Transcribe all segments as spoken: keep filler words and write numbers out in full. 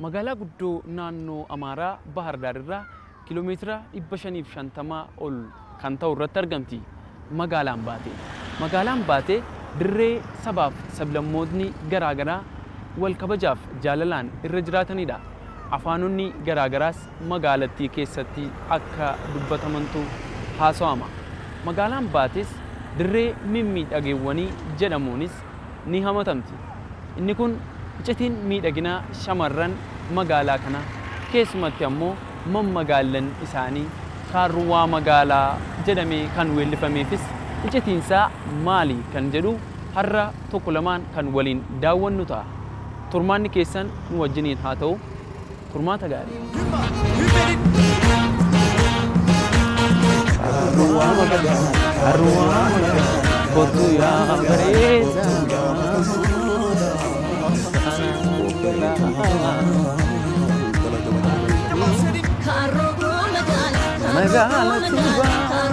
magaalaa guddoo naannoo Amaaraa Bahar Daar irraa kiiloomeetira dhibba shanii fi shantama ol kan ta'u irratti argamti magaalaan Baatee. Magaalaan Baatee dirree sabaaf sablammootni garaa garaa wal kabajaaf jaalalaan irra jiraatanidha. Afaanonni garaa garaas magaalattii keessatti akka dubbatamantu haasawama. Magaalaan Baatees dirree mimmiidhageewwanii jedhamuunis ni hamatamti. Inni kun iccitiin miidhaginaa shamarran magaalaa kana keessumatti ammoo mammagaalan isaanii kaarruwaa magaalaa jedhamee kan weellifameefis iccitiinsaa maali kan jedhu har'a tokko lamaan kan waliin daawwannu ta'a. Turmaanni keessan nu wajjiniin haa ta'u. Turmaata gaarii. Kaarruwaa magaalaa, kaarruwaa magaalaa, kottu yaa bareedu. Magaalaa Tuubaa.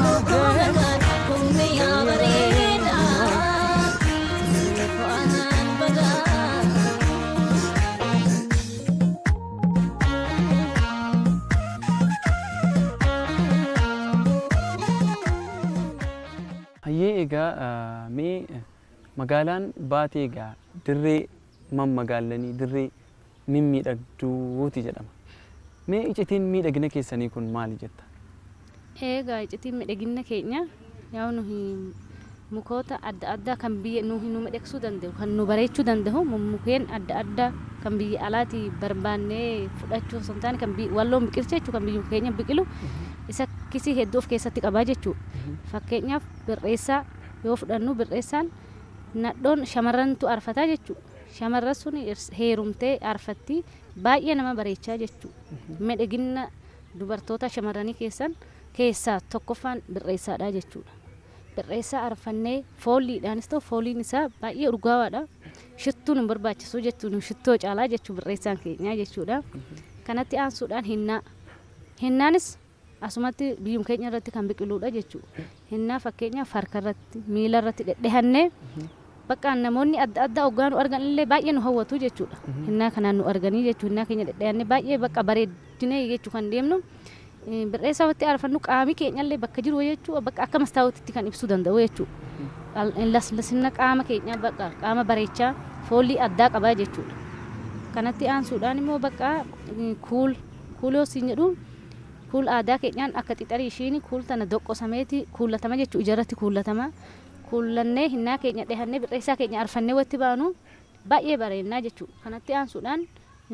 Hayyee egaa mee magaalaan Baatee egaa dirree mammagaalanii dirree mimmiidhagduuti jedhama. Mee iccitiin miidhagina keessanii kun maali jetta? Egaa iccitiin miidhagina keenya yaa nuhi mukoota adda addaa kan biyya nuhi nu miidhagsuu danda'u kan nu bareechuu danda'u mukkeen adda addaa kan biyya alaati barbaannee fudhachuu osoo hin taane kan walloon biqilcha jechuu kan biyya keenya biqilu isa kisii hedduu of keessatti qabaa jechuudha. Fakkeenyaaf birreessaa yoo fudhannu birreessaan nadhoon shamarrantu arfataa jechuudha. Shamarran sun heerumtee arfatti baay'ee nama bareechaa jechuudha. Miidhagina dubartoota shamarranii keessan keessaa tokkoffaan birreessaadha jechuudha. Birreessaa arfannee foolliidhaanis ta'u fooliin isaa baay'ee urgaawaadha. Shittuu nu barbaachisu jechuun shittoo caalaa jechuu birreessaan keenyaa jechuudha. Kanatti aansuudhaan hinnaa. Hinnaanis asumatti biyyum keenya irratti kan biqiluudha jechuudha. Hinnaa fakkeenyaaf harka irratti miila irratti dhedheehannee bakka namoonni adda addaa ogaa nu argan illee baay'ee nu hawwatu jechuudha. Hinnaa kanaan nu arganii jechuudha. Hinnaa keenya dhedheehannee baay'ee bakka bareedinee jechuu kan deemnu birreessaa watti arfannu qaami keenya illee bakka jiru jechuudha. Bakka akka mastaawwatitti kan ibsuu danda'u jechuudha. Laslasina qaama keenya bakka qaama bareechaa foolii addaa qabaa jechuudha. Kanatti aansuudhaan immoo bakka kuul kuuloo siin jedhu kuul aadaa keenyaan akka xixarii ishiin kuul tana doqqosameeti kuullatama jechuudha. Ijarratti kuullatama. Kuullannee hinnaa keenya dhehannee birreessaa keenya arfannee watti baanu baay'ee bareednaa jechuudha. Kanatti aansuudhaan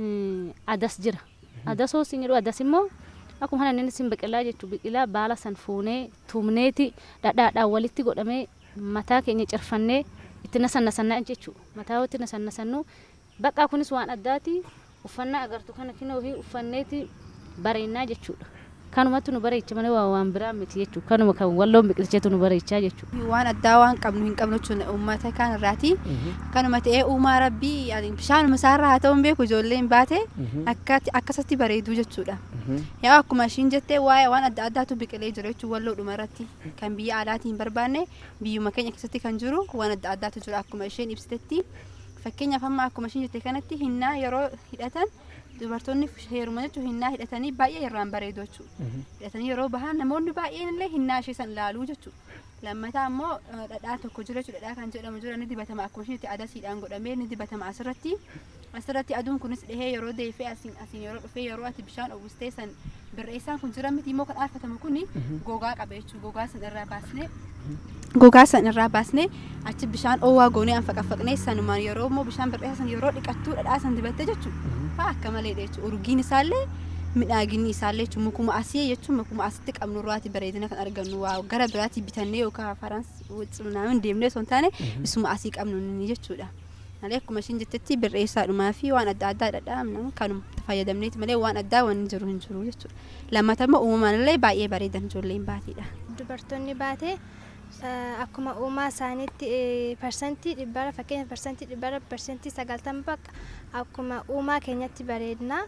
adas jira. Adasoo siin jedhu adas immoo akkuma kana inni sin biqilaa jechuudha. Biqilaa baala san fuunee tumneeti dhadhaadhaan walitti godhamee mataa keenya cirfannee itti nasannasannaa jechuudha. Mataa watti nasannasannu bakka kunis waan addaati. Uffannaa agartu kana kinoo fi uffanneeti bareednaa jechuudha. Kanumatti nu bareecha malee waan biraa miti jechuudha. Kanuma kan walloon biqilcheetu nu bareechaa jechuudha. Waan addaa waan qabnu hin qabnu jechuudha uummata kan irraati. Kanuma ta'ee uumaa rabbii bishaanuma isaarraa haa ta'u hin beeku ijoolleen baate akkasatti bareedu jechuudha. Yaa akkuma ishiin jettee waa'ee waan adda addaatu biqilee jira jechuudha walloodhuma irratti kan biyya alaatiin barbaanne biyyuma keenya keessatti kan jiru waan adda addaatu jira akkuma isheen ibsitetti. Fakkeenyaaf amma akkuma ishiin jette kanatti hinnaa yeroo hidhatan dubartoonni heeruma jechuun hinnaa hidhatanii baay'ee irraan bareedu jechuudha. Hidhatanii yeroo bahan namoonni baay'een illee hinnaa ishee san ilaaluu jechuudha. Lammataa immoo dhadhaa tokko jira jechuudha. Dhadhaa kan jedhamu jira ni dibatama akkuma ishiin itti adasiidhaan godhamee ni dibatama asirratti. Asirratti aduun kunis dhehee yeroo deefee asiin asiin yeroo dhufee yeroo ati bishaan uwwistee san birreessaan kun jira miti immoo kan arfatamu kuni gogaa qaba jechuudha. Gogaa san irraa baasnee gogaa san irraa baasnee achi bishaan oowwaa goonee anfaqafaqnee sanumaan yeroo immoo bishaan birreessaa san yeroo dhiqattuu dhadhaa san dibatte jechuudha. Akka malee jechuudha. Urgiin isaallee midhaaginni isaallee jechuudha. Mukuma asii jechuudha. Mukuma asitti qabnu irraati bareedina kan argannu waa gara biraatti bitannee yookaan Faransi naamin deemnee osoo hin taane isuma asii qabnu ni jechuudha. Malee akkuma ishiin jettetti birreessaadhumaa fi waan adda addaa dhadhaa kanuma fayyadamneeti malee waan addaa waan jiru hin jiru jechuudha. Lammata immoo uumamaan illee baay'ee bareedan ijoolleen baateedha. Dubartoonni baatee akkuma uumaa isaaniitti parsantii dhibbara fakkeenya parsantii dhibbara parsantii sagaltama bakka akkuma uumaa keenyatti bareedna.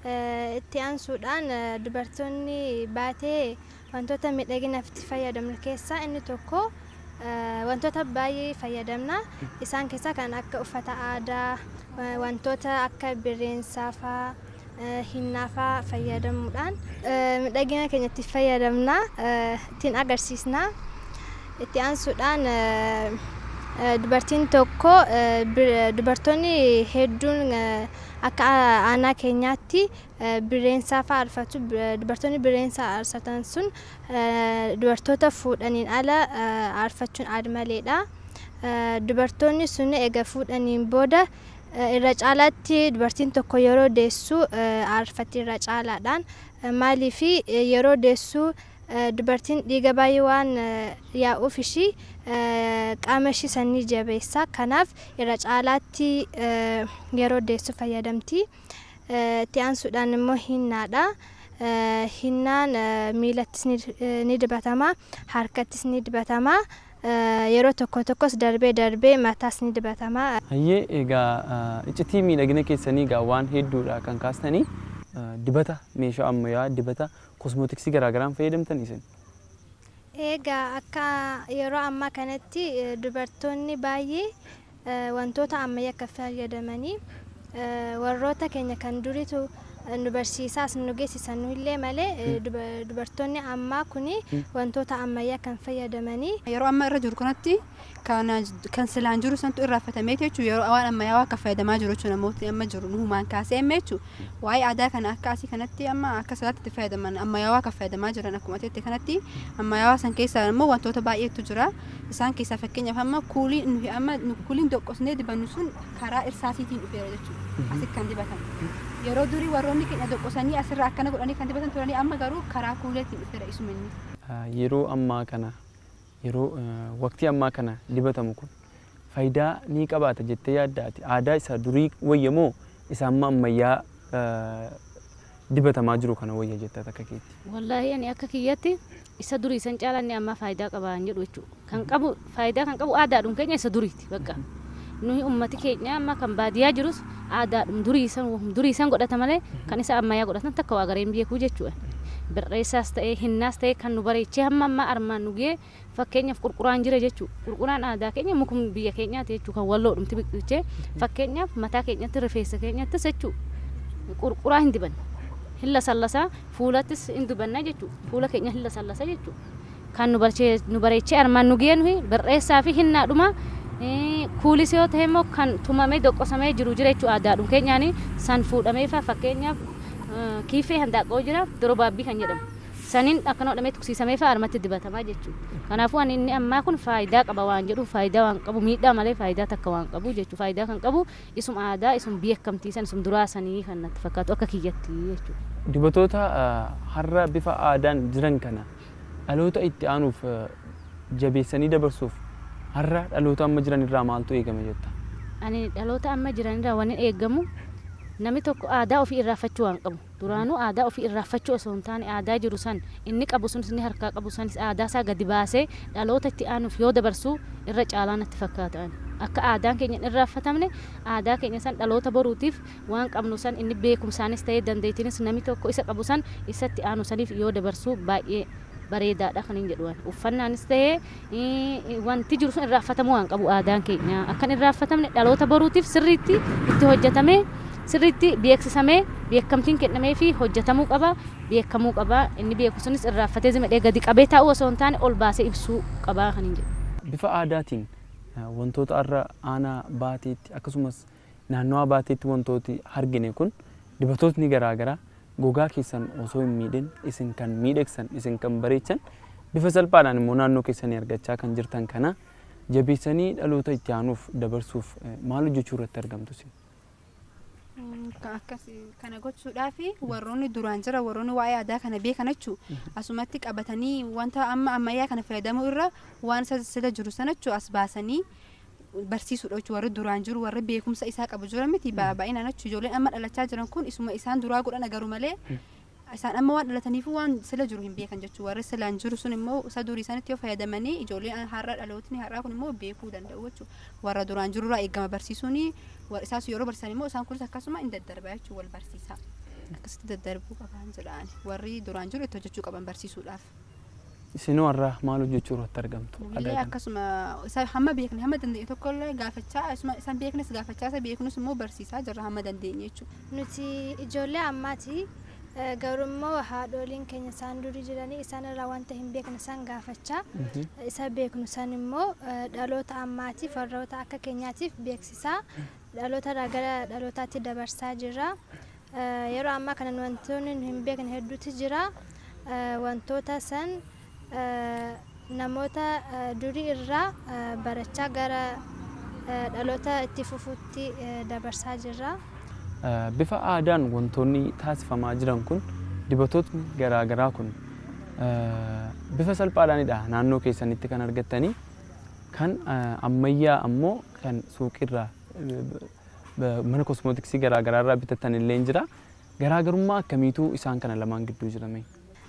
Itti aansuudhaan dubartoonni baatee wantoota miidhaginaaf itti fayyadamnu keessaa inni tokko wantoota baay'ee fayyadamna. Isaan keessaa kan akka uffata aadaa wantoota akka birreensaa fa'aa hinnaafaa fayyadamuudhaan miidhagina keenyatti fayyadamna ittiin agarsiisna. Itti aansuudhaan dubartiin tokko dubartoonni hedduun akka aanaa keenyaatti bireensaa fa'aa arfatu. Dubartoonni bireensaa arsatan sun dubartoota fuudhaniin ala arfachuun aadmaleedha. Dubartoonni sun egaa fuudhaniin booda irra caalaatti dubartiin tokko yeroo deessu arfatti irra caalaadhaan. Maaliif yeroo deessu dubartiin dhiiga baay'ee waan yaa'uuf ishii qaama ishii sanii jabeessa. Kanaaf irra caalaatti yeroo deessu fayyadamti. Itti aansuudhaan immoo hinnaadha. Hinnaan miilattis ni dibatama, harkattis ni dibatama. Yeroo tokko tokkos darbee darbee mataas ni dibatama. Hayyee egaa iccitii miidhagina keessanii egaa waan hedduudha kan kaastanii dibata meeshaa ammayyaa dibata kosmootiksii garaagaraan fayyadamtan isin? Egaa akka yeroo ammaa kanatti dubartoonni baay'ee wantoota ammayyaa akka fayyadamanii warroota keenya kan duriitu nu barsiisaas nu geessisan illee malee dubartoonni ammaa kuni wantoota ammayyaa kan fayyadamanii. Yeroo amma irra jiru kanatti kan silaan jiru santu irraanfatamee jechuudha. Yeroo waan ammayyaa akka fayyadamaa jiru jechuudha. Namooti amma jiru nuhumaan kaasee amma jechuudha. Waa'ee aadaa kana akka asii kanatti amma akka salaatti itti fayyadaman ammayyaa akka fayyadamaa jiran akkuma ta'etti kanatti ammayyaa san keessaa immoo wantoota baay'eetu jira. Isaan keessaa fakkeenyaaf amma kuulii nuyi amma kuuliin doqqosnee dibannu sun karaa irsaasiitiin dhufeera jechuudha. Asitti kan dibatan. Yeroo durii warroonni keenya doqqosanii asirraa akkana godhanii kan dibatan turanii amma garuu karaa kuuleetiin dhufeera isuma inni. Yeroo ammaa kana yeroo waqtii ammaa kana dibatamu kun faayidaa ni qabaata jettee yaaddaati? Aadaa isa durii wayyamoo isa amma ammayyaa dibatamaa jiru kana wayya jettaa akka keetti? Wallaahi ani akka kiyyatti isa durii san caalanne amma faayidaa qabaan jedhu jechuudha. Kan qabu faayidaa kan qabu aadaadhum keenya isa duriiti bakka. Nuyi ummati keenya amma kan baadiyyaa jirus aadaadhum durii san durii san godhata malee kan isa ammayyaa godhatan takka waa gareen beekuu jechuudha. Birreessaas ta'ee hinnaas ta'ee kan nu bareechee hamma amma armaan nu ga'ee fakkeenyaaf qurquraan jira jechuudha. Qurquraan aadaa keenya mukum biyya keenyaati jechuudha kan walloodhumti biqilchee fakkeenyaaf mataa keenyatti rifeensa keenyattis jechuudha. Qurquraa hin dibanne. Hilla sallasaa fuulattis hin dibanna jechuudha. Fuula keenya hilla sallasa jechuudha. Kan nu bareechee armaan nu ga'ee nuyi birreessaa fi hinnaadhuma kuulis yoo ta'e immoo kan tumamee doqqosamee jiru jira jechuudha. Aadaadhum keenyaani san fuudhamee fakkeenyaaf kiifee handaaqqoo jira dorobaabbii kan jedhamu saniin akkana hodhamee tuksiisamee fa'aa armatti dibatamaa jechuudha. Kanaafuu ani inni ammaa kun faayidaa qaba waan jedhu faayidaa waan qabu miidhaa malee faayidaa takka waan qabu jechuudha. Faayidaa kan qabu isum aadaa isum beekamtiisan isum duraasanii kan natti fakkaatu akka kiyyatti jechuudha. Dibatoota har'a bifa aadaan jiran kana dhaloota itti aanuuf jabeessanii dabarsuuf har'a dhaloota amma jiran irraa maaltu eegama jetta? Ani dhaloota amma jiran irraa waan eegamu namni tokko aadaa ofii irraanfachuu waan qabu. Duraanuu aadaa ofii irraanfachuu osoo hin taane aadaa jiru san inni qabu sun inni harkaa qabu san aadaa isaa gadi baasee dhaloota itti aanuuf yoo dabarsu irra caalaa natti fakkaata. Akka aadaan keenya hin irraanfatamne aadaa keenya san dhaloota boruutiif waan qabnu san inni beekumsaanis ta'ee dandeettiinis namni tokko isa qabu san isatti aanu saniif yoo dabarsu baay'ee bareedaadha kan hin jedhu. Uffannaanis ta'ee wanti jiru sun irraanfatamuu waan qabu aadaan keenya akka hin irraanfatamne dhaloota boruutiif sirriitti itti hojjetamee sirriitti beeksisamee beekamtiin kennamee fi hojjetamuu qaba beekamuu qaba inni beeku sunis irraanfatee zimedhee gadi qabee taa'uu osoo hin taane ol baasee ibsuu qaba kan hin jedhu. Bifa aadaatiin wantoota har'a aanaa baateetti akkasumas naannawaa baateetti wantooti argine kun dibatootni garaagaraa gogaa keessan osoo hin miidhin isin kan miidhagsan isin kan bareechan bifa salphaadhaan immoo naannoo keessanii argachaa kan jirtan kana jabeessanii dhaloota itti aanuuf dabarsuuf maal hojjechuu irratti argamtu isin? Akkas kana gochuudhaaf warroonni duraan jira warroonni waa'ee aadaa kana beekan jechuudha. Asumatti qabatanii wanta amma ammayyaa kana fayyadamuu irra waan sila jiru sana jechuudha as baasanii barsiisuudha jechuudha. Warri duraan jiru warri beekumsa isaa qabu jira miti baay'inaan jechuudha. Ijoolleen amma dhalachaa jiran kun isuma isaan duraa godhan agaruu malee isaan amma waan dhalataniif waan sila jiru hin beekan jechuudha. Warri silaan jiru sun immoo isa durii sanatti yoo fayyadamanii ijoolleen har'a dhalootni har'aa kun immoo beekuu danda'u jechuudha. Warra duraan jiru irraa eegama barsiisuuni isaas yeroo barsiisan immoo isaan kunis akkasuma hin daddarbaa jechuudha wal barsiisaa. Akkasitti daddarbuu qaban jedhaan warri duraan jiru itti hojjechuu qaban barsiisuudhaaf. isinoo irraa maal hojjechuu irratti argamtu? Illee akkasuma isa hamma beekne hamma dandeenye tokko illee gaafachaa isuma isaan beeknes gaafachaa isa beeknus immoo barsiisaa jirra hamma dandeenye jechuudha. Nuti ijoollee ammaati garummoo haadholiin keenya isaan durii jiranii isaan irraa wanta hin beekne isaan gaafachaa isa beeknu san immoo dhaloota ammaatiif warroota akka keenyaatiif beeksisaa dhaloota irraa gara dhalootaatti dabarsaa jirra. Yeroo ammaa kana wantoonni hin beekne hedduutu jira. Wantoota san namoota durii irraa barachaa gara dhaloota itti fufuutti dabarsaa jirra. Bifa aadaan wantoonni taasifamaa jiran kun dibatootni garaa garaa kun bifa salphaadhaanidha naannoo keessanitti kan argattanii kan ammayyaa ammoo kan suuqirraa mana kosmootiksii garaa garaa irraa bitatan illee jira. Garaagarummaa akkamiitu isaan kana lamaan gidduu jirame?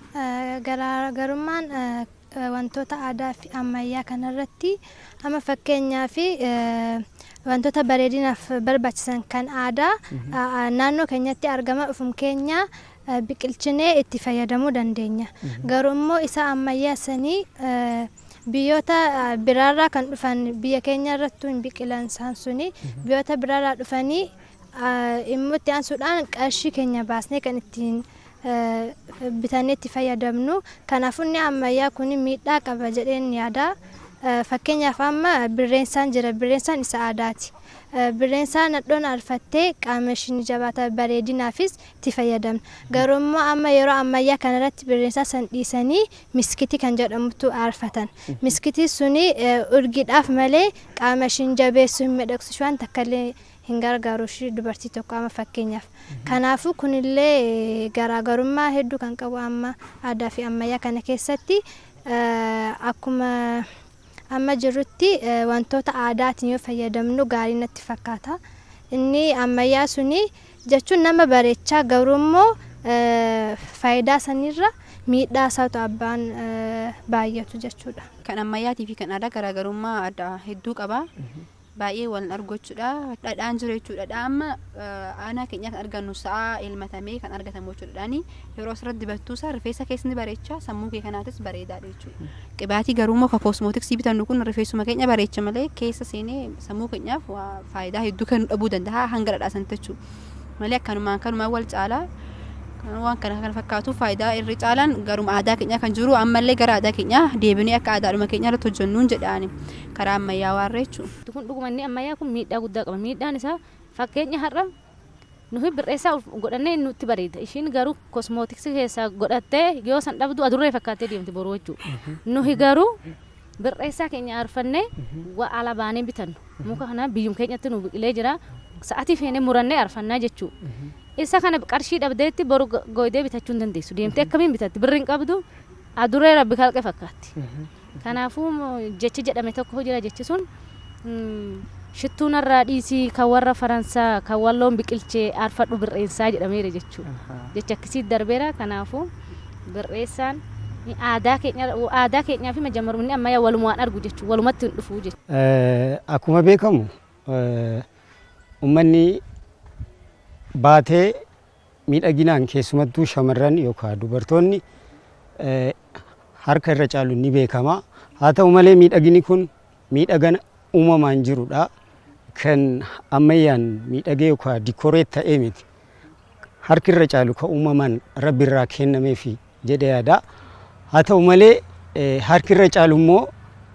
Garaagarummaan wantoota aadaa fi ammayyaa kanarratti amma fakkeenyaa fi wantoota bareedinaaf barbaachisan kan aadaa naannoo keenyatti argama dhufum keenya biqilchinee itti fayyadamuu dandeenya. Garuu immoo isa ammayyaa sanii biyyoota biraarraa kan dhufan biyya keenya irratti hin biqilan isaan suni biyyoota biraarraa dhufanii immoo itti aansuudhaan qarshii keenya baasnee kan ittiin bitannee itti fayyadamnu. Kanaafuu inni ammayyaa kun miidhaa qaba jedheen yaada. Fakkeenyaaf amma birreensaan jira, birreensaan isa aadaati. Birreensaan nadhoon alfattee qaama ishii jabaata bareedinaafis itti fayyadamna. Garuu immoo amma yeroo ammayyaa kanarratti birreensaa san dhiisanii miskitii kan jedhamutu alfatan. Miskitii suni urgiidhaaf malee qaama ishii jabeessuu hin miidhagsu waan takkallee hin gargaaru ishii dubartii tokko amma fakkeenyaaf. Kanaafuu kunillee garaagarummaa hedduu kan qabu amma aadaa fi ammayyaa kana keessatti akkuma amma jirrutti wantoota aadaatiin yoo fayyadamnu gaarii natti fakkaata. Inni ammayyaa suni jechuun nama bareechaa garuu immoo faayidaa sanirra miidhaa isaatu abbaan baay'atu jechuudha. Kan ammayyaatii fi kan aadaa garaagarummaa adda hedduu qaba. Baay'ee wal argachuudha. Dhadhaan jiru jechuudha. Dhadhaa amma aanaa keenya kan argannu sa'a elmatamee kan argatamu jechuudha. Yeroo asirratti dibattuu isaa rifeensa keessni bareechaa sammuu kee kanaatis bareedaadha jechuudha. Qibaatii garuu immoo kosmootiksii bitannu kun rifeensuma keenya bareecha malee keessa seenee sammuu keenyaaf faayidaa hedduu kan dhabuu danda'a hanga dhadhaasan jechuudha. Malee akkanumaan kanumaan wal caalaa waan kana kan fakkaatu faayidaa irri caalaan garuu aadaa keenya kan jiru ammallee gara aadaa keenya deebinee akka aadaadhuma keenya irratti hojjennuun jedhaani karaa ammayyaa waarra jechuudha. Kun dhugumanni ammayyaa kun miidhaa guddaa qaba. Miidhaan isaa fakkeenya har'a nuyi birreessaa godhannee nutti bareeda. Ishiin garuu kosmootiksii keessaa godhattee yoo san dhabdu adurree fakkaattee deemti boruu jechuudha. Nuyi garuu birreessaa keenya arfannee waa ala baanee bitannu. Muka kana biyyum keenyatti nu biqilee jira. Sa'aatii feenee murannee arfannaa jechuudha. Isa kana qarshii dhabdeetti boru gooydee bitachuu hin dandeessu. Deemtee akkamiin bitatti? Birriin qabdu adurree rabbi kalqe fakkaatti. Kanaafuu jechi jedhame tokko jira jechi sun shittuun irraa dhiisii kan warra Faransaa kan walloon biqilchee arfadhu birreessaa jedhameera jechuudha. Jecha akkasii darbeera. Kanaafuu birreessaan aadaa keenya aadaa keenyaa fi majammarumni ammayyaa walumaan argu jechuudha. Walumatti hin dhufuu jechuudha. Akkuma beekamu uummanni baatee miidhaginaan keessumattuu shamarran yookaan dubartoonni harka irra caalu ni beekama. Haa ta'u malee miidhagini kun miidhagana uumamaan jirudha. Kan ammayyaan miidhagee yookaan dikooreet ta'ee miti. Harki irra caalu kan uumamaan rabbi irraa kennameefi jedhee yaada. Haa ta'u malee harki irra caalu immoo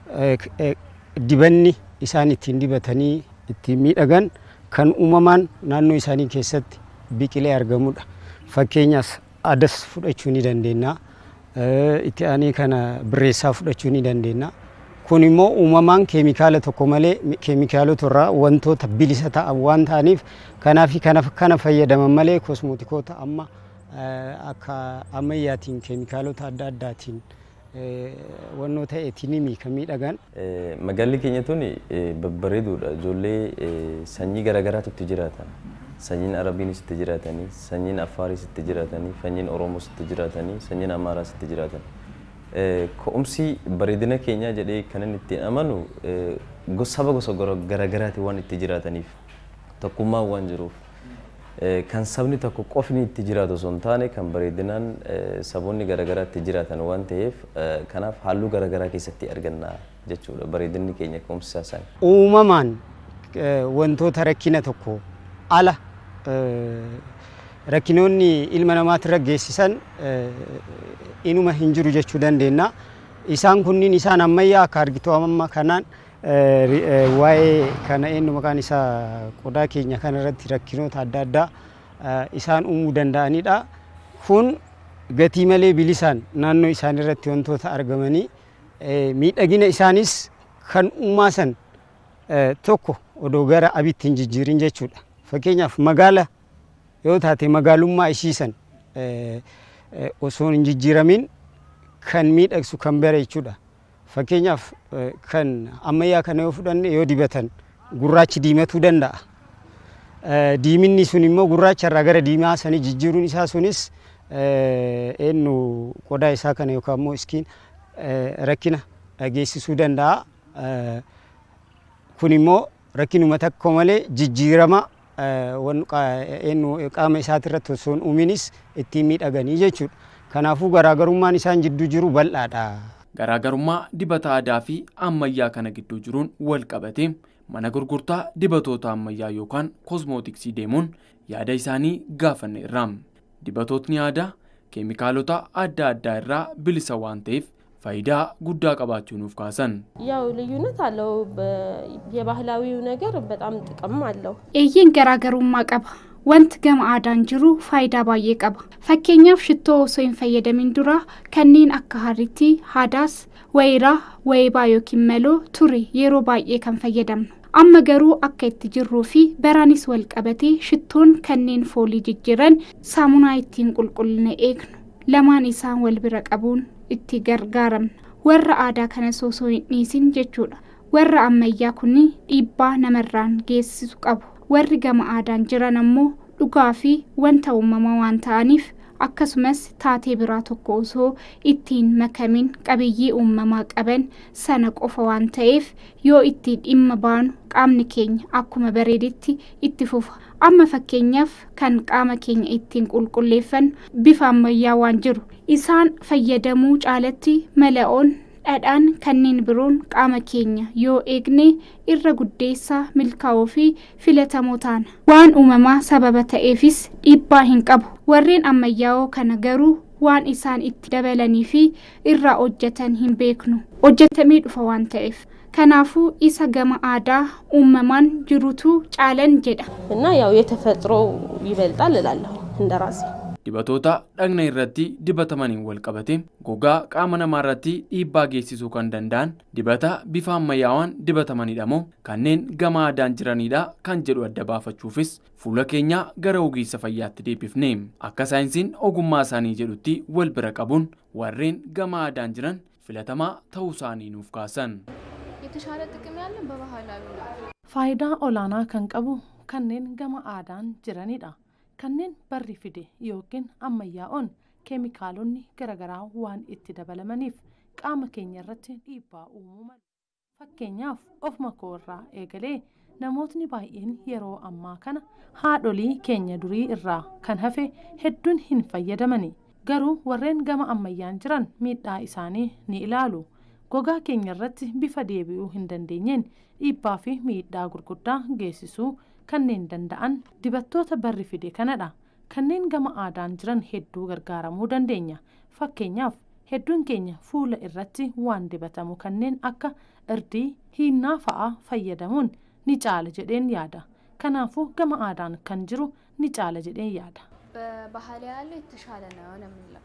dibanni isaan ittiin dibatanii ittiin miidhagan kan uumamaan naannoo isaanii keessatti biqilee argamudha. Fakkeenyaaf adas fudhachuu ni dandeenya. Itti aanee kana birreessaa fudhachuu ni dandeenya. Kun immoo uumamaan keemikaala tokko malee keemikaalota irraa wantoota bilisa ta'an waan ta'aniif kanaaf kana fayyadaman malee kosmootikoota amma akka ammayyaatiin keemikaalota adda addaatiin wannoo ta'eetiin kan miidhagan. Magaalli keenya tun babbareeduudha. Ijoollee sanyii garaagaraatu itti jiraata. Sanyiin Arabiinis itti jiraatanii, sanyiin Affaaris itti jiraatanii, sanyiin Oromoos itti jiraatanii, sanyiin Amaaraas itti jiraatan. Ka'umsi bareedina keenyaa jedhee kan inni ittiin amanu saba gosa garaagaraati waan itti jiraataniif tokkummaa waan jiruuf kan sabni tokko qofni itti jiraatu osoo hin taane kan bareedinaan saboonni garaagaraa itti jiraatan waan ta'eef kanaaf halluu garaagaraa keessatti arganna jechuudha bareedinni keenya kumsisaa isaan. Uumamaan wantoota rakkina tokko ala rakkinoonni ilma namaatti geessisan inuma hin jiru jechuu dandeenya. Isaan kunniin isaan ammayyaa akka argitu amma kanaan waa'ee kana eenyu maqaan isaa qodaa keenya kanarratti rakkinoota adda addaa isaan uumuu danda'anidha. Kun gatii malee bilisaan naannoo isaan irratti wantoota argamanii miidhagina isaanis kan uumaasan tokko odoo gara abitti hin jijjiirin jechuudha. Fakkeenyaaf magaala yoo taate magaalummaa ishiisan osoo hin jijjiiramin kan miidhagsu kan bareechuudha. Fakkeenyaaf kan ammayyaa kana yoo fudhanne yoo dibatan gurraachi diimatuu danda'a. Diiminni sun immoo gurraacha irraa gara diimaa sanii jijjiiruun isaa sunis eenyu qodaa isaa kana yookaan immoo iskiin rakkina geessisuu danda'a. Kun immoo rakkinuma takka malee jijjiirama eenyu qaama isaatirratti osoo hin uuminis ittiin miidhaganii jechuudha. Kanaafuu garaagarummaan isaan jidduu jiru bal'aadha. Garaagarummaa dibata aadaa fi ammayyaa kana gidduu jiruun wal qabatee mana gurgurtaa dibatoota ammayyaa yookaan kosmootiksii deemuun yaada isaanii gaafanne irraa. Dibatootni aadaa keemikaalota adda addaa irraa bilisa waan ta'eef faayidaa guddaa qabaachuu nuuf kaasan. ያው ልዩነት አለው የባህላዊው ነገር በጣም ጥቅም አለው እይን ገራገሩማ ቀባ ወንት ገም አዳን ጅሩ ፋይዳ ባየ ቀባ ፈከኛፍ ሽቶ ሶይን ፈየደሚን ዱራ ከኒን አካሃሪቲ ሃዳስ ወይራ ወይባ ዮኪመሎ ቱሪ የሮ ባየ ከን ፈየደም አመገሩ አከት ጅሩ ፊ በራኒስ ወልቀበቴ ሽቶን ከኒን ፎሊ ጅጅረን ሳሙናይቲን ቁልቁልነ ኤግኑ ለማን ኢሳን ወልብረቀቡን itti gargaaram warra aadaa kana soosoo hin dhiisin jechuudha. Warra ammayyaa kunni dhiibbaa namarraan geessisu qabu. Warri gama aadaan jiran ammoo dhugaa fi wanta uumamaa waan ta'aniif akkasumas taatee biraa tokko osoo ittiin makamin qabiyyii uumamaa qaban sana qofa waan ta'eef yoo ittiin dhimma baanu qaamni keenya akkuma bareeditti itti fufa. Amma fakkeenyaaf kan qaama keenya ittiin qulqulleeffannu bifa ammayyaa waan jiru isaan fayyadamuu caalatti mala'oon dhadhaan kanneen biroon qaama keenya yoo eegne irra guddeessaa milkaa'oo fi filatamoo taana. Waan uumamaa sababa ta'eefis dhiibbaa hin qabu. Warreen ammayyaa'oo kana garuu waan isaan itti dabalanii fi irraa hojjetan hin beeknu. Hojjetamee dhufa waan ta'eef. Kanaafu isa gama aadaa uumamaan jirutu caalan jedha. እና ያው የተፈጥሮ ይበልጣል እላለሁ እንደራሴ dibatoota dhagna irratti dibatamaniin wal qabate gogaa qaama namaa irratti dhiibbaa geessisuu kan danda'an dibata bifa ammayyaawaan dibatamanidha moo kanneen gama aadaan jiranidha kan jedhu adda baafachuufis fuula keenya gara ogeessa fayyaatti deebifne akka saayinsiin ogummaa isaanii jedhutti wal bira qabuun warreen gama aadaan jiran filatamaa ta'uu isaanii nuuf kaasan. የተሻለ ጥቅም ያለን በባህላዊ ነው። ፋይዳ ኦላና ከንቀቡ ከነን ገማ አዳን ጅራኒዳ ከነን በሪ ፊዴ ዮኪን አመያኦን ኬሚካሎኒ ገረገራ ዋን ኢቲ ደበለመኒፍ ቃመ ኬኛረት ዲባ ኡሙማ ፈከኛፍ ኦፍ መኮራ ኤገሌ namootni baay'een yeroo ammaa kana haadholii keenya durii irraa kan hafe hedduun hin fayyadamani garuu warreen gama ammayyaan jiran miidhaa isaanii ni ilaalu. Gogaa keenya irratti bifa deebi'uu hin dandeenyeen dhiibbaa fi miidhaa gurguddaa geessisuu kanneen danda'an dibattoota barri fide kanadha. Kanneen gama aadaan jiran hedduu gargaaramuu dandeenya. Fakkeenyaaf hedduun keenya fuula irratti waan dibatamu kanneen akka irdii hinnaa fa'aa fayyadamuun ni caala jedheen yaada. Kanaafuu gama aadaan kan jiru ni caala jedheen yaada. በባህል ያለ የተሻለ ነው ነው የምንለው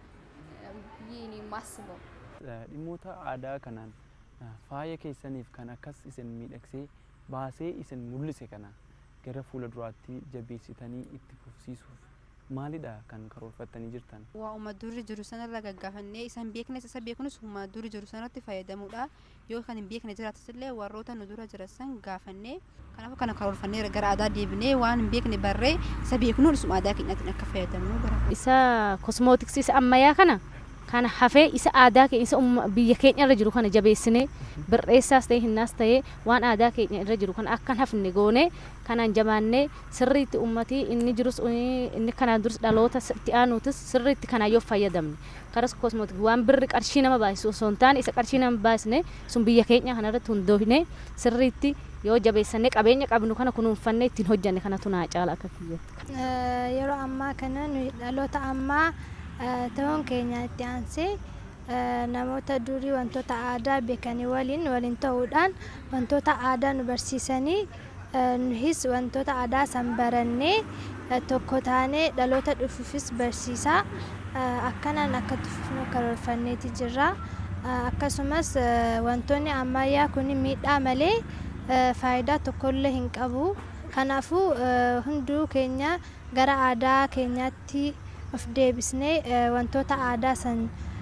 ይሄን ማስበው dhimmoota aadaa kanaan faaya keessaniif kan akkas isin miidhagsee baasee isin mul'ise kana gara fuula duraatti jabeessitanii itti fufsiisuuf maalidha kan karoorfattanii jirtan? Waa'uma durri jiru sanarra gaggaafannee isaan beeknes isa beeknus uma durri jiru sanatti fayyadamuudha. Yoo kan hin beekne jiraatus illee warroota nu dura jiran san gaafannee kanaafuu kana karoorfannee gara aadaa deebinee waan hin beekne barree isa beeknu isuma aadaa keenyaatiin akka fayyadamnu bara. Isa kosmootiksii ammayyaa kana kana hafee isa aadaa keenya isa biyya keenya irra jiru kana jabeessinee birreessaas ta'e hinnaas ta'e waan aadaa keenya irra jiru kana akkan hafne goone kanaan jabaannee sirriitti ummatii inni jirus inni kanaan duras dhaloota itti aanuutis sirriitti kanaa yoo fayyadamne karas kosmootik waan birri qarshii nama baasisu osoo hin taane isa qarshii nama baasne sun biyya keenya kanarratti hundoofne sirriitti yoo jabeessannee qabeenya qabnu kana kunuunfannee ittiin hojjanne kanatu naa caala akka kiyyatti. Yeroo ammaa kana dhaloota ammaa ta'uun keenya itti aansee namoota durii wantoota aadaa beekanii waliin waliin ta'uudhaan wantoota aadaa nu barsiisanii nuhis wantoota aadaa san barannee tokko taanee dhaloota dhufuufis barsiisaa akkanaan akka tufufnu karoorfanneeti jirra. Akkasumas wantoonni ammayyaa kun miidhaa malee faayidaa tokkollee hin qabu. Kanaafuu hunduu keenya gara aadaa keenyaatti of deebisnee wantoota aadaa san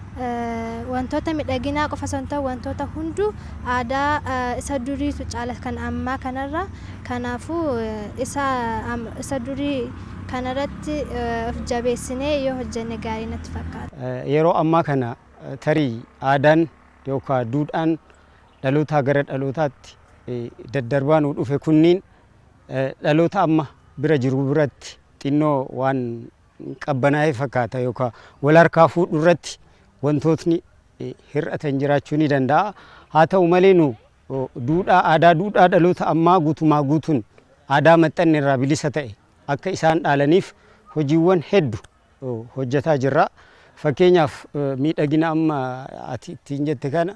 wantoota miidhaginaa qofa osoo hin ta'u wantoota hunduu aadaa isa duriitu caala kan ammaa kanarra. Kanaafuu isa isa durii kanarratti of jabeessinee yoo hojjenne gaarii natti fakkaata. Yeroo ammaa kana tarii aadaan yookaan duudhaan dhalootaa gara dhalootaatti daddarbaa nu dhufe kunniin dhaloota amma bira jiru biratti xinnoo waan qabbanaa'ee fakkaata yookaan wal harkaa fuudhu irratti wantootni hir'atan jiraachuu ni danda'a. Haa ta'u malee nu duudhaa aadaa duudhaa dhaloota ammaa guutumaa guutuun aadaa maxxanne irraa bilisa ta'e akka isaan dhaalaniif hojiiwwan hedduu hojjetaa jirra. Fakkeenyaaf miidhagina amma ati ittiin jette kana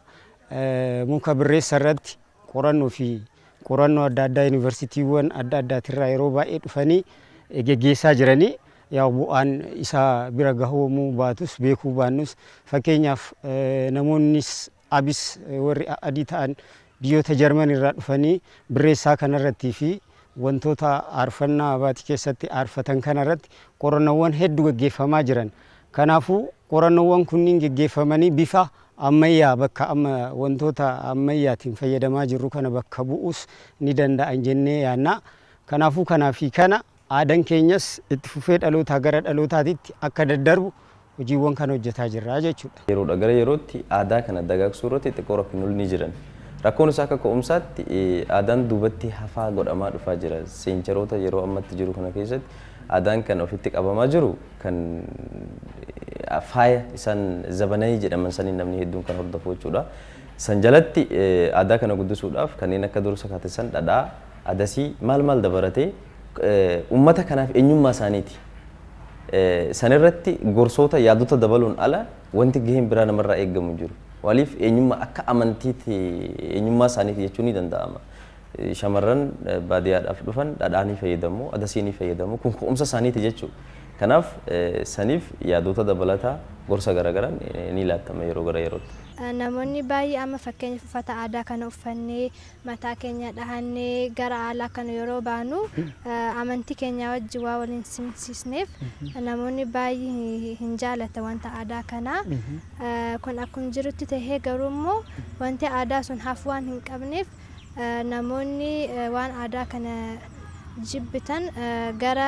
muka birreessa irratti qorannoo fi qorannoo adda addaa yuunivarsiitiiwwan adda addaatirraa yeroo baay'ee dhufanii geggeessaa jiranii yaa bu'aan isaa bira gahuu baatus beekuu baannus fakkeenyaaf namoonnis abis warri adii ta'an biyyoota Jarman irraa dhufanii birreessaa kanarrattii fi wantoota aarfannaa abaatii keessatti aarfatan kanarratti qorannoowwan hedduu geggeeffamaa jiran. Kanaafuu qorannoowwan kunniin geggeeffamanii bifa ammayyaa bakka amma wantoota ammayyaatiin fayyadamaa jirru kana bakka bu'uus ni danda'an jennee yaanna. Kanaafuu kanaafi kana aadaan keenyas itti fufee dhalootaa gara dhalootaatitti akka daddarbu hojiiwwan kana hojjetaa jirra jechuudha. Yeroodha gara yerootti aadaa kana dagaagsuu irratti xiqqoo rakkoon ni jiran. Rakkoon isaa akka ka'umsaatti aadaan duubatti hafaa godhamaa dhufaa jira. Seencharoota yeroo ammatti jiru kana keessatti aadaan kan ofitti qabamaa jiru kan faaya isaan zabanayii jedhaman saniin namni hedduun kan hordofu jechuudha. San jalatti aadaa kana guddisuudhaaf kanneen akka dursa kaatisan dhadhaa adasii maal maal dabalatee ummata kanaaf eenyummaa isaaniiti. Sanirratti gorsoota yaadota dabaluun ala wanti gaheen biraa namarraa eeggamu jiru. Waliif eenyummaa akka amantiitti eenyummaa isaaniiti jechuun ni danda'ama. Shamarran baadiyyaadhaaf dhufan dhadhaanii fayyadamu, adasiinii fayyadamu kun ka'umsa isaaniiti jechuudha. Kanaaf saniif yaadota dabalataa gorsa garaagaraa ni laattama yeroo gara yerootti. Namoonni baay'ee amma fakkeenyaaf uffata aadaa kana uffannee mataa keenya dhahannee gara alaa kana yeroo baanu amantii keenya wajji waa waliin simsiisneef namoonni baay'ee hin jaalata wanta aadaa kana. Kun akkuma jirutti tahee garuu immoo wanti aadaa sun hafuu waan hin qabneef namoonni waan aadaa kana jibbitan gara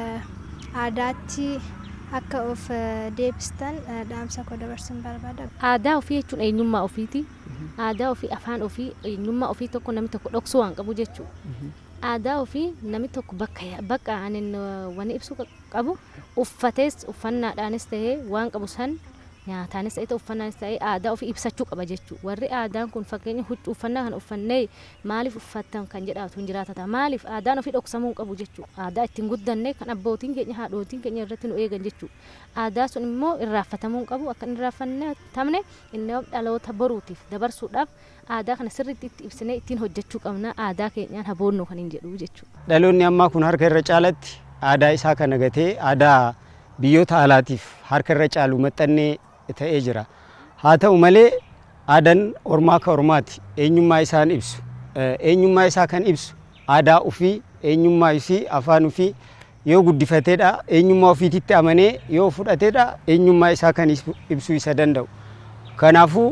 aadaatti akka of deebistan dhaamsa koo dabarsuun barbaada. Aadaa ofii jechuun eenyummaa ofiiti. Aadaa ofii afaan ofii eenyummaa ofii tokko namni tokko dhoksuu waan qabu jechuudha. Aadaa ofii namni tokko bakka bakka anin waan ibsuu qabu uffatees uffannaadhaanis ta'ee waan qabu san nyaataanis ta'ee uffannaanis ta'ee aadaa ofii ibsachuu qaba jechuudha. Warri aadaan kun fakkeenya huccuu uffannaa kan uffannee maaliif uffattan kan jedhaatu hin jiraatata. Maaliif aadaan ofii dhoksamuu qabu jechuudha. Aadaa ittiin guddanne kan abbootiin keenya haadhotiin keenya irratti nu eegan jechuudha. Aadaa sun immoo irraanfatamuu qabu akka hin irraanfanne inni dhaloota boruutiif dabarsuudhaaf aadaa kana sirriitti itti ibsinee ittiin hojjechuu qabna. Aadaa keenyaan haboonnoo kan hin jedhu jechuudha. Dhaloonni ammaa kun harka irra caalatti aadaa isaa kana gatee aadaa biyyoota alaatiif harka irra caalu maxxannee ta'ee jira. Haa ta'u malee aadaan ormaa ka ormaati eenyummaa isaan ibsu. Eenyummaa isaa kan ibsu aadaa ofii eenyummaa ofii afaan ofii yoo guddifateedha eenyummaa ofiititti amanee yoo fudhateedha eenyummaa isaa kan ibsuu isa danda'u. Kanaafuu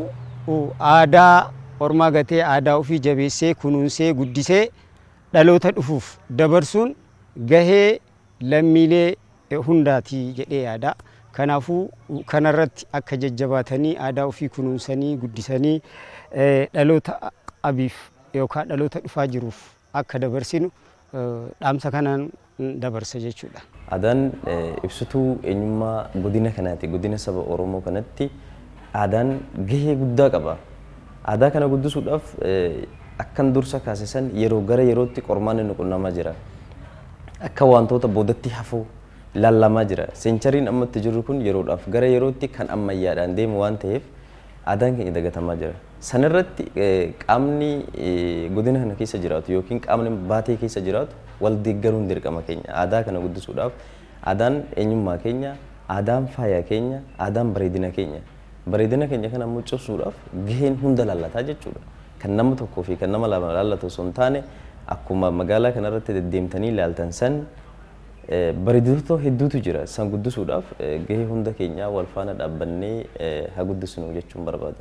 aadaa ormaa gatee aadaa ofii jabeessee kunuunsee guddisee dhaloota dhufuuf dabarsuun gahee lammiilee hundaati jedhee yaada. Kanaafuu kanarratti akka jajjabaatanii aadaa ofii kunuunsanii guddisanii dhaloota abiif yookaan dhaloota dhufaa jiruuf akka dabarsinu dhaamsa kanaan dabarsa jechuudha. Aadaan ibsituu eenyummaa godina kanaati. Godina saba Oromoo kanatti aadaan gahee guddaa qaba. Aadaa kana guddisuudhaaf akkan dursa kaasisan yeroo gara yerootti qormaan inni qunnamaa jira. Akka wantoota boodatti hafuu lallamaa jira. Seenchariin ammatti jiru kun yeroodhaaf gara yerootti kan ammayyaadhaan deemu waan ta'eef aadaan keenya dagatamaa jira. Sanirratti qaamni godina kana keessa jiraatu yookiin qaamni baatee keessa jiraatu wal deeggaruun dirqama keenya. Aadaa kana guddisuudhaaf aadaan eenyummaa keenya, aadaan faayaa keenya, aadaan bareedina keenya. Bareedina keenya kana immoo cimsuudhaaf gaheen hunda lallataa jechuudha. Kan nama tokkoo fi kan nama lama lallatu osoo hin taane akkuma magaalaa kanarratti deddeemtanii ilaaltan san bareedinota hedduutu jira. San guddisuudhaaf gahee hunda keenyaa wal faana dhaabbannee haa guddisnu jechuun barbaada.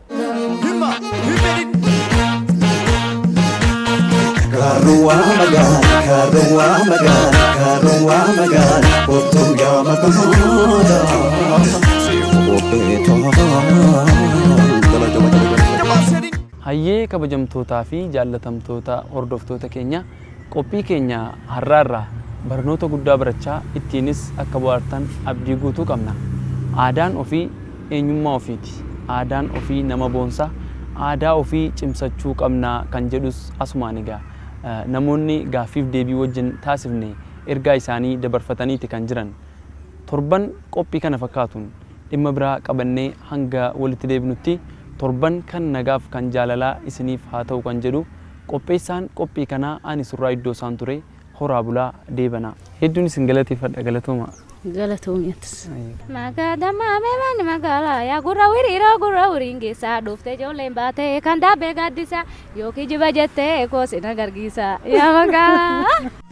Karuwa magan, karuwa magan, karuwa magan, otu ya magamada. Hayyee kabajamtootaa fi jaallatamtoota hordoftoota keenya qophii keenya har'aarraa barnoota guddaa barachaa ittiinis akka bohaartan abdii guutuu qabna. Aadaan ofii eenyummaa ofiiti. Aadaan ofii nama boonsa. Aadaa ofii cimsachuu qabna kan jedhus asumaan egaa namoonni gaaffiif deebii wajjin taasifne ergaa isaanii dabarfataniiti kan jiran. Torban qophii kana fakkaatuun dhimma biraa qabannee hanga walitti deebinutti torban kan nagaaf kan jaalalaa isiniif haa ta'u kan jedhu qopheessaan qophii kanaa ani surraa iddoo isaan ture horaa bulaa deebana. Hedduun isin galateeffadha. Galatooma. Galatoomiyatis. Magaalaa maamee magaalaa yaa gurra wiriiroo gurra wiriin keessaa dhuftee ijoolleen baatee kan daabbee gaaddisa yookiin jiba jettee koosina gargiisa yaa magaalaa.